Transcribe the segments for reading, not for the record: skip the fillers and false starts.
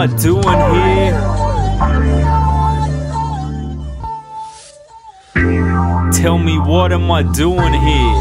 I doing here? Tell me, what am I doing here?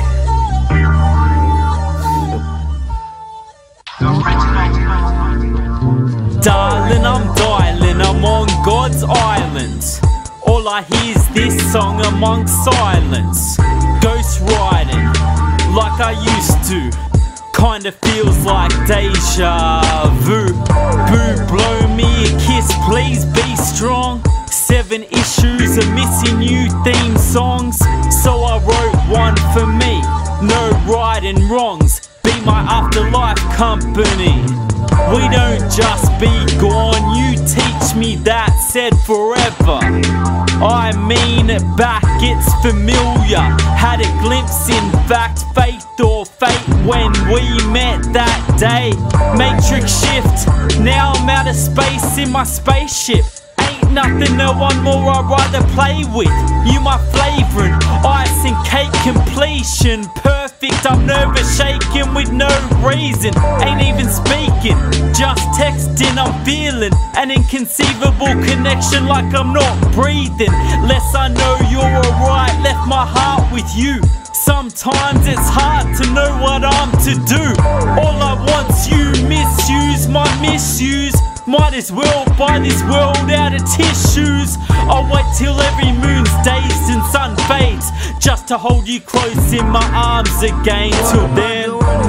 Darling, I'm dialing, I'm on God's island. All I hear is this song amongst silence. Ghost riding like I used to. Kinda feels like deja vu. Boo, blow me a kiss, please be strong. 7 issues of missing you theme songs. So I wrote one for me. No right and wrongs, be my afterlife company. We don't just be gone, you teach me that, said forever. I mean it back, it's familiar. Had a glimpse, in fact, faith or fate when we met that day. Matrix shift, now I'm out of space in my spaceship. Ain't nothing, no one more I'd rather play with. You my flavouring, icing cake completion. Perfect, I'm nervous, shaking with no reason. Ain't even speaking, just texting, I'm feeling an inconceivable connection like I'm not breathing. Less I know you're alright, left my heart with you. Sometimes it's hard to know what I'm to do. All I want's you, misuse my misuse. Might as well buy this world out of tissues. I'll wait till every moon's dazed and sun fades, just to hold you close in my arms again. Till then,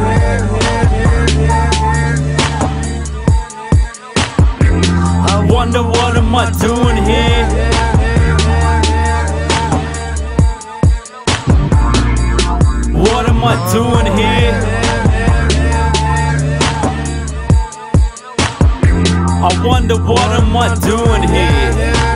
I wonder what am I doing here? What am I doing here? I wonder what am I doing here?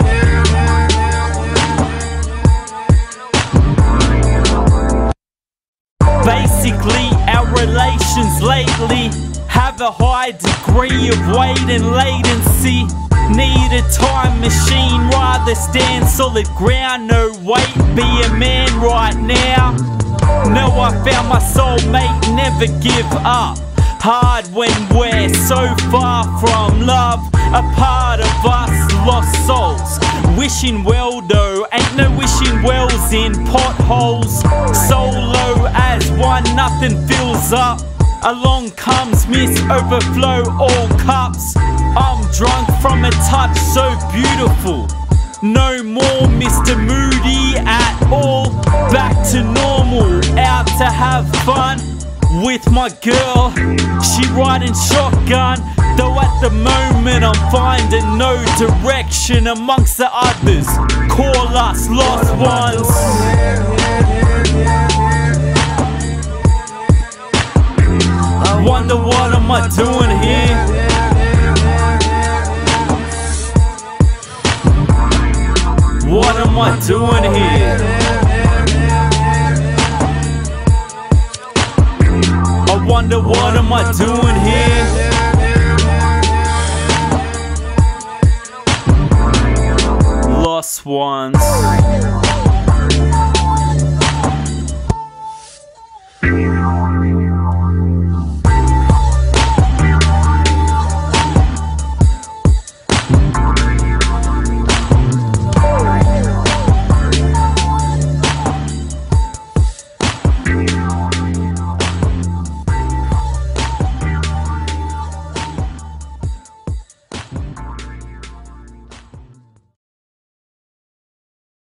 Basically, our relations lately have a high degree of wait and latency. Need a time machine, rather stand solid ground. No wait, be a man right now. No, I found my soulmate, never give up. Hard when we're so far from love. A part of us lost souls. Wishing well though, ain't no wishing wells in potholes. Solo as one, nothing fills up. Along comes Miss Overflow, all cups. I'm drunk from a touch so beautiful. No more Mr. Moody at all. Back to normal, out to have fun with my girl, she riding shotgun. Though at the moment I'm finding no direction amongst the others. Call us lost ones. I wonder what am I doing here? What am I doing here? I wonder what am I doing here? Lost ones.